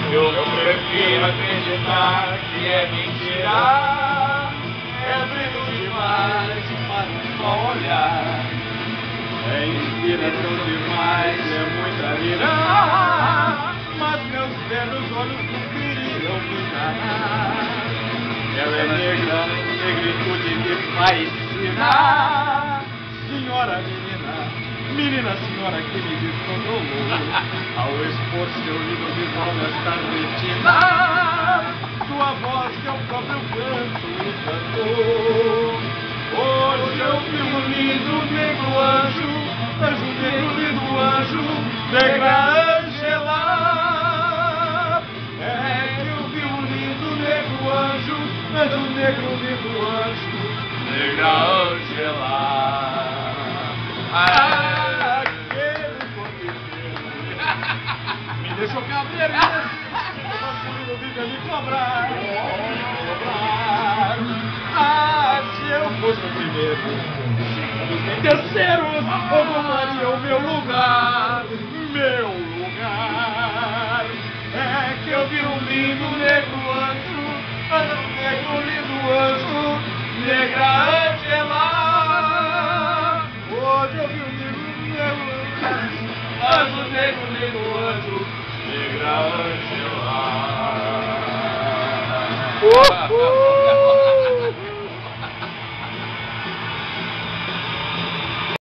Eu prefiro acreditar que é mentira. É brilho demais para um só olhar. É inspiração demais, é muita lira. Mas meus velhos olhos não queriam me enganar. Ela é negra, negritude me fascina. Senhora menina senhora que me descontrolou ao expor seu lindo visual nesta retina. Sua voz que é o próprio canto e cantou. Hoje eu vi um lindo negro anjo, negro lindo anjo, negra Ângela. É que eu vi um lindo negro anjo, negro lindo anjo, negra Ângela. Me deixou cabreiro, o vive a me cobrar. Se eu fosse o primeiro, segundo e terceiro, ocuparia o meu lugar. Meu lugar. É que eu vi um lindo negro